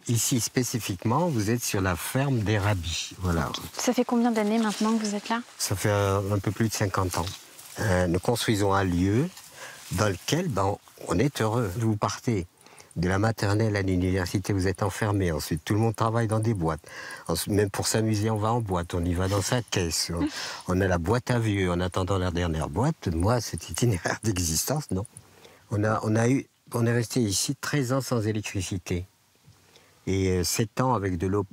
Ici, spécifiquement, vous êtes sur la ferme des Rabis. Voilà. Ça fait combien d'années maintenant que vous êtes là? Ça fait un peu plus de 50 ans. Nous construisons un lieu dans lequel on est heureux. Vous partez de la maternelle à l'université, vous êtes enfermé. Ensuite, tout le monde travaille dans des boîtes. Ensuite, même pour s'amuser, on va en boîte. On y va dans sa caisse. On a la boîte à vieux en attendant la dernière boîte. Moi, cet itinéraire d'existence, non. On est resté ici 13 ans sans électricité. Et 7 ans avec de l'eau,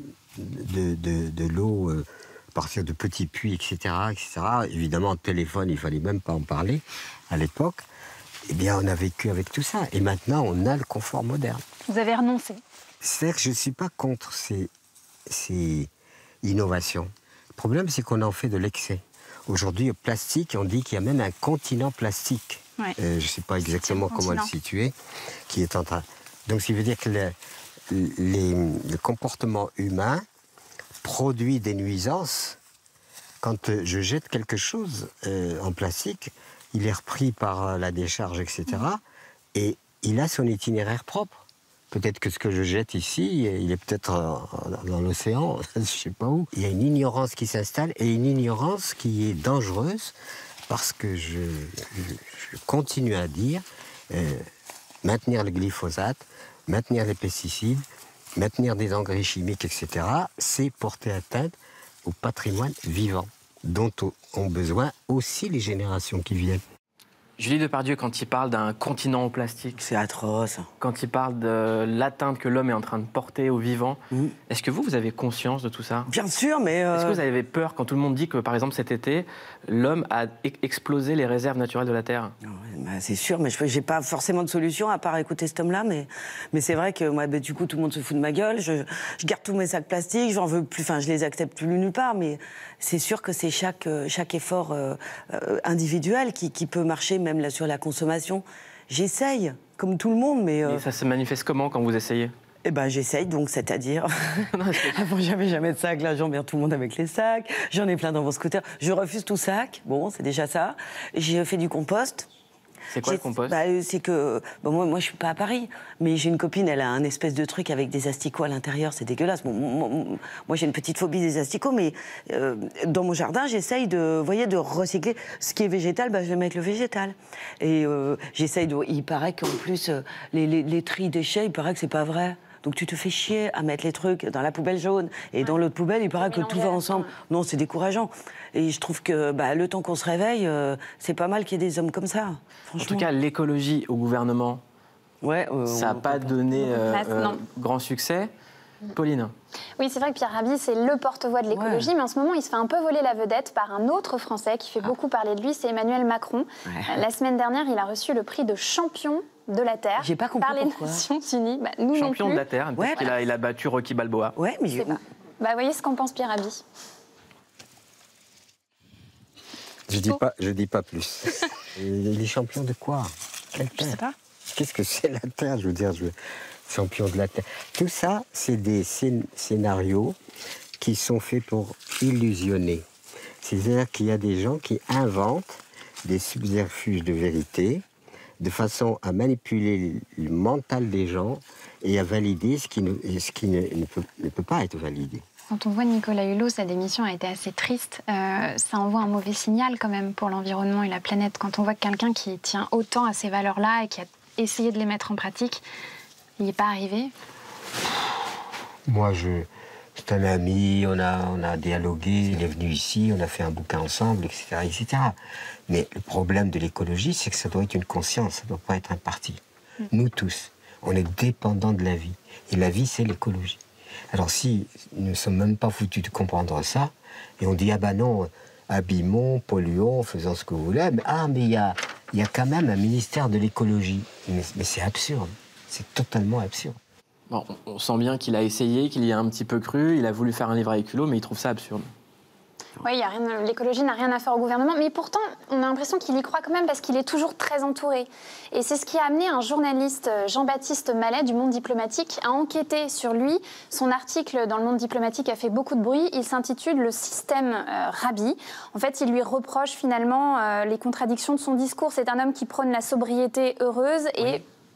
à partir de petits puits, etc., etc. Évidemment, téléphone, il ne fallait même pas en parler à l'époque. Eh bien, on a vécu avec tout ça. Et maintenant, on a le confort moderne. Vous avez renoncé? C'est-à-dire que je ne suis pas contre ces innovations. Le problème, c'est qu'on en fait de l'excès. Aujourd'hui, au plastique, on dit qu'il y a même un continent plastique. Ouais. Je ne sais pas exactement comment le situer, qui est en train... Donc, ça veut dire que le comportement humain produit des nuisances. Quand je jette quelque chose en plastique, il est repris par la décharge, etc. Et il a son itinéraire propre. Peut-être que ce que je jette ici, il est peut-être dans l'océan, je ne sais pas où. Il y a une ignorance qui s'installe, et une ignorance qui est dangereuse, parce que je continue à dire, maintenir le glyphosate, maintenir les pesticides, maintenir des engrais chimiques, etc., c'est porter atteinte au patrimoine vivant, dont ont besoin aussi les générations qui viennent. Julie Depardieu, quand il parle d'un continent en plastique... C'est atroce. Quand il parle de l'atteinte que l'homme est en train de porter aux vivants, est-ce que vous avez conscience de tout ça? Bien sûr, mais... Est-ce que vous avez peur quand tout le monde dit que, par exemple, cet été, l'homme a explosé les réserves naturelles de la Terre? C'est sûr, mais je n'ai pas forcément de solution à part écouter cet homme-là. Mais c'est vrai que moi, du coup, tout le monde se fout de ma gueule. Je garde tous mes sacs plastiques, j'en veux plus, enfin, je les accepte plus nulle part. Mais c'est sûr que c'est chaque effort individuel qui peut marcher, même là, sur la consommation. J'essaye, comme tout le monde, mais... Et ça se manifeste comment quand vous essayez? Eh ben, j'essaye, donc, c'est-à-dire... Avant, j'avais jamais de sac, là, j'emmerde tout le monde avec les sacs. J'en ai plein dans mon scooter. Je refuse tout sac, bon, c'est déjà ça. J'ai fait du compost. C'est quoi le compost? C'est que... moi, je suis pas à Paris, mais j'ai une copine, elle a un espèce de truc avec des asticots à l'intérieur, c'est dégueulasse. Moi, j'ai une petite phobie des asticots, mais dans mon jardin, j'essaye de recycler. Ce qui est végétal, je vais mettre le végétal. Et j'essaye de... Il paraît qu'en plus, les tri déchets, il paraît que c'est pas vrai. Donc tu te fais chier à mettre les trucs dans la poubelle jaune et dans l'autre poubelle, il paraît que tout va ensemble. Non, c'est décourageant. Et je trouve que le temps qu'on se réveille, c'est pas mal qu'il y ait des hommes comme ça. En tout cas, l'écologie au gouvernement, ça n'a pas donné grand succès. Pauline? Oui, c'est vrai que Pierre Rabhi, c'est le porte-voix de l'écologie, mais en ce moment, il se fait un peu voler la vedette par un autre Français qui fait beaucoup parler de lui, c'est Emmanuel Macron. La semaine dernière, il a reçu le prix de champion de la Terre par les Nations Unies. Nous champion non plus. De la Terre, il a battu Rocky Balboa. Ouais, mais voyez ce qu'en pense Pierre Rabhi. Je dis pas plus. Il est champion de quoi? Quelle terre? Je sais pas. Qu'est-ce que c'est la Terre? Je veux dire, champion de la Terre. Tout ça, c'est des scénarios qui sont faits pour illusionner. C'est-à-dire qu'il y a des gens qui inventent des subterfuges de vérité de façon à manipuler le mental des gens et à valider ce qui ne peut pas être validé. Quand on voit Nicolas Hulot, sa démission a été assez triste. Ça envoie un mauvais signal quand même pour l'environnement et la planète. Quand on voit quelqu'un qui tient autant à ces valeurs-là et qui a essayé de les mettre en pratique, il n'est pas arrivé. Moi, c'est un ami, on a dialogué, il est venu ici, on a fait un bouquin ensemble, etc., etc. Mais le problème de l'écologie, c'est que ça doit être une conscience, ça ne doit pas être un parti. Nous tous, on est dépendants de la vie. Et la vie, c'est l'écologie. Alors si nous ne sommes même pas foutus de comprendre ça, et on dit, non, abîmons, polluons, faisons ce que vous voulez, mais il y a quand même un ministère de l'écologie. Mais c'est absurde, c'est totalement absurde. Bon, on sent bien qu'il a essayé, qu'il y a un petit peu cru, il a voulu faire un livre avec Hulot, mais il trouve ça absurde. Oui, l'écologie n'a rien à faire au gouvernement, mais pourtant, on a l'impression qu'il y croit quand même parce qu'il est toujours très entouré. Et c'est ce qui a amené un journaliste, Jean-Baptiste Mallet, du Monde diplomatique, à enquêter sur lui. Son article dans le Monde diplomatique a fait beaucoup de bruit. Il s'intitule « Le système Rabhi ». En fait, il lui reproche finalement les contradictions de son discours. C'est un homme qui prône la sobriété heureuse et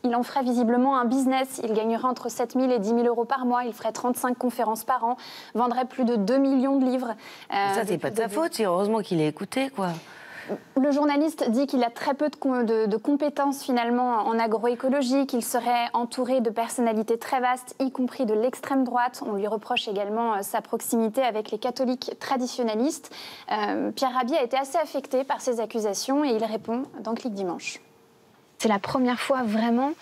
il en ferait visiblement un business. Il gagnerait entre 7 000 et 10 000 euros par mois. Il ferait 35 conférences par an, vendrait plus de 2 millions de livres. Ça, c'est pas de sa faute. C'est heureusement qu'il est écouté, quoi. Le journaliste dit qu'il a très peu de compétences finalement en agroécologie, qu'il serait entouré de personnalités très vastes, y compris de l'extrême droite. On lui reproche également sa proximité avec les catholiques traditionnalistes. Pierre Rabhi a été assez affecté par ces accusations et il répond dans Clic Dimanche. C'est la première fois vraiment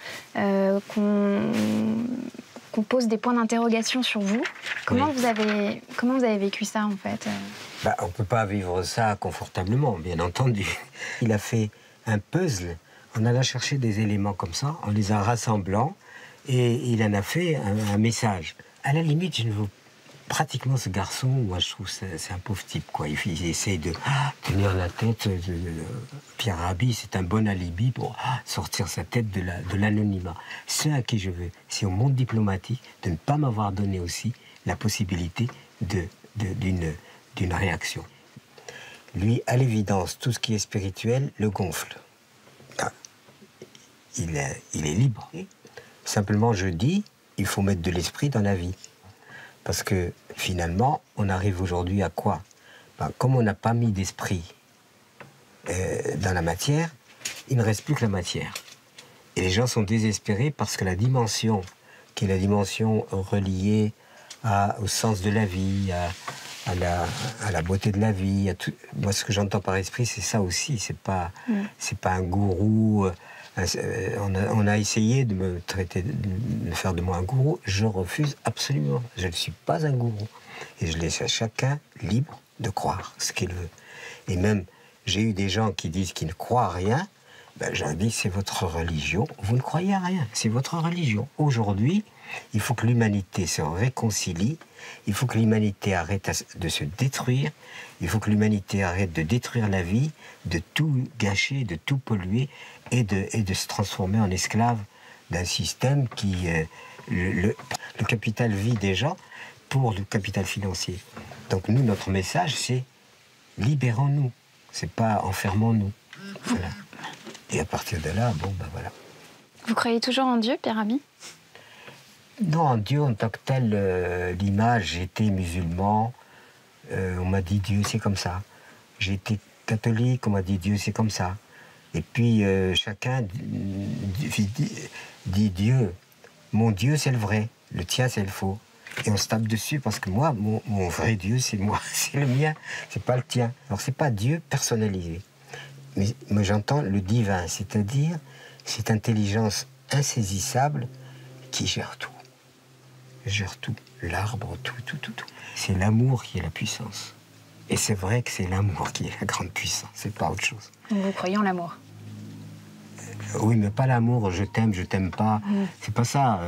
qu'on pose des points d'interrogation sur vous. Comment vous avez vécu ça, en fait? On ne peut pas vivre ça confortablement, bien entendu. Il a fait un puzzle. On alla chercher des éléments comme ça, on les a rassemblant, et il en a fait un message. À la limite, je ne veux pratiquement ce garçon, moi je trouve que c'est un pauvre type, quoi. Il essaie de tenir la tête de Pierre Rabhi, c'est un bon alibi pour sortir sa tête de l'anonymat. Ce à qui je veux, c'est au monde diplomatique de ne pas m'avoir donné aussi la possibilité d'une réaction. Lui, à l'évidence, tout ce qui est spirituel le gonfle. Il est libre. Simplement, je dis, il faut mettre de l'esprit dans la vie. Parce que finalement, on arrive aujourd'hui à quoi? Comme on n'a pas mis d'esprit dans la matière, il ne reste plus que la matière. Et les gens sont désespérés parce que la dimension, qui est la dimension reliée au sens de la vie, à la beauté de la vie, à tout, moi ce que j'entends par esprit, c'est ça aussi. C'est pas un gourou. On a essayé de me faire de moi un gourou. Je refuse absolument. Je ne suis pas un gourou. Et je laisse à chacun libre de croire ce qu'il veut. Et même, j'ai eu des gens qui disent qu'ils ne croient à rien. Je leur dis, c'est votre religion. Vous ne croyez à rien. C'est votre religion. Aujourd'hui, il faut que l'humanité se réconcilie. Il faut que l'humanité arrête de se détruire. Il faut que l'humanité arrête de détruire la vie, de tout gâcher, de tout polluer et de se transformer en esclave d'un système qui... le capital vit des gens pour le capital financier. Donc nous, notre message, c'est libérons-nous. C'est pas enfermons-nous. Voilà. Et à partir de là, voilà. Vous croyez toujours en Dieu, Pierre Rabhi? Non, en Dieu en tant que tel, l'image, j'étais musulman, on m'a dit Dieu c'est comme ça. J'étais catholique, on m'a dit Dieu c'est comme ça. Et puis chacun dit Dieu. Mon Dieu c'est le vrai, le tien c'est le faux. Et on se tape dessus parce que moi, mon vrai Dieu c'est moi, c'est le mien, c'est pas le tien. Alors c'est pas Dieu personnalisé. Mais j'entends le divin, c'est-à-dire cette intelligence insaisissable qui gère tout. Gère tout, l'arbre, tout. C'est l'amour qui est la puissance. Et c'est vrai que c'est l'amour qui est la grande puissance, c'est pas autre chose. Vous croyez en l'amour? Oui, mais pas l'amour, je t'aime pas. C'est pas ça.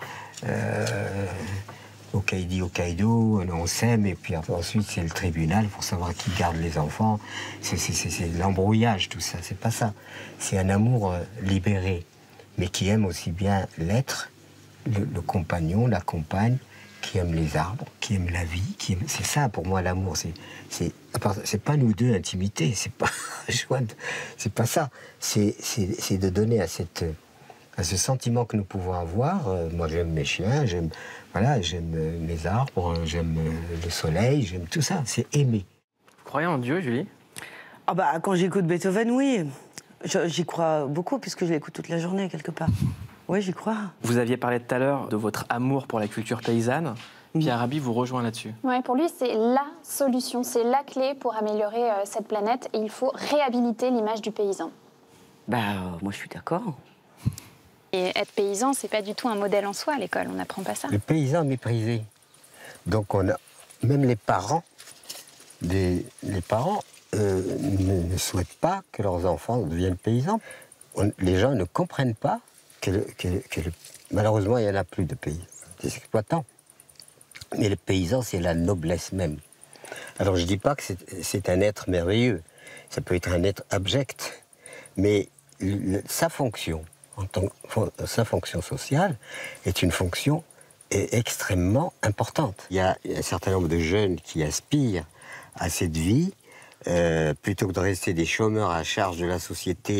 Hokkaido, on s'aime, et puis ensuite c'est le tribunal pour savoir qui garde les enfants. C'est l'embrouillage, tout ça, c'est pas ça. C'est un amour libéré, mais qui aime aussi bien l'être, le compagnon, la compagne, qui aime les arbres, qui aime la vie, c'est ça pour moi l'amour. C'est pas nous deux intimité, c'est pas ça. C'est de donner à ce sentiment que nous pouvons avoir. Moi j'aime mes chiens, j'aime mes arbres, j'aime le soleil, j'aime tout ça. C'est aimer. Vous croyez en Dieu, Julie? Quand j'écoute Beethoven, oui. J'y crois beaucoup puisque je l'écoute toute la journée quelque part. Oui, j'y crois. Vous aviez parlé tout à l'heure de votre amour pour la culture paysanne. Pierre Rabhi vous rejoint là-dessus. Oui, pour lui, c'est la solution, c'est la clé pour améliorer cette planète et il faut réhabiliter l'image du paysan. Moi, je suis d'accord. Et être paysan, c'est pas du tout un modèle en soi à l'école, on n'apprend pas ça. Le paysan méprisé. Donc, même les parents ne souhaitent pas que leurs enfants deviennent paysans. Les gens ne comprennent pas malheureusement, il n'y en a plus de paysans, des exploitants. Mais le paysan, c'est la noblesse même. Alors, je ne dis pas que c'est un être merveilleux. Ça peut être un être abject. Mais sa fonction sociale est une fonction extrêmement importante. Il y a un certain nombre de jeunes qui aspirent à cette vie, plutôt que de rester des chômeurs à charge de la société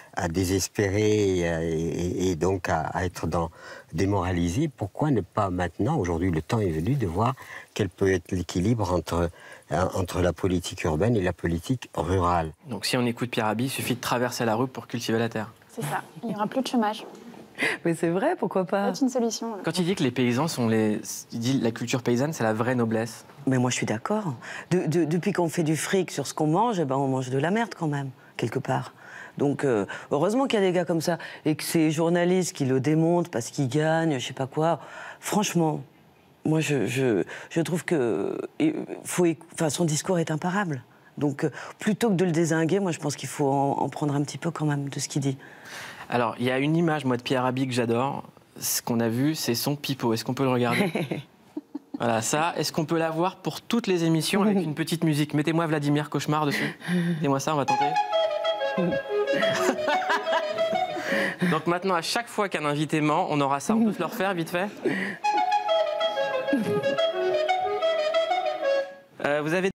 à désespérer et donc à être démoralisé, pourquoi ne pas maintenant, aujourd'hui le temps est venu de voir quel peut être l'équilibre entre la politique urbaine et la politique rurale. Donc si on écoute Pierre Rabhi, il suffit de traverser la rue pour cultiver la terre. C'est ça, il n'y aura plus de chômage. Mais c'est vrai, pourquoi pas? C'est une solution. Quand il dit que les paysans sont il dit la culture paysanne, c'est la vraie noblesse. Mais moi, je suis d'accord. Depuis qu'on fait du fric sur ce qu'on mange, on mange de la merde quand même, quelque part. Donc, heureusement qu'il y a des gars comme ça. Et que ces journalistes qui le démontent parce qu'ils gagnent, je sais pas quoi. Franchement, moi, je trouve que son discours est imparable. Donc, plutôt que de le dézinguer, moi, je pense qu'il faut en prendre un petit peu quand même de ce qu'il dit. Alors, il y a une image, moi, de Pierre Rabhi que j'adore. Ce qu'on a vu, c'est son pipeau. Est-ce qu'on peut le regarder? Voilà, ça, est-ce qu'on peut l'avoir pour toutes les émissions avec une petite musique? Mettez-moi Vladimir Cauchemar dessus. Mettez-moi ça, on va tenter. Donc maintenant, à chaque fois qu'un invité ment, on aura ça. On peut se le refaire, vite fait. Vous avez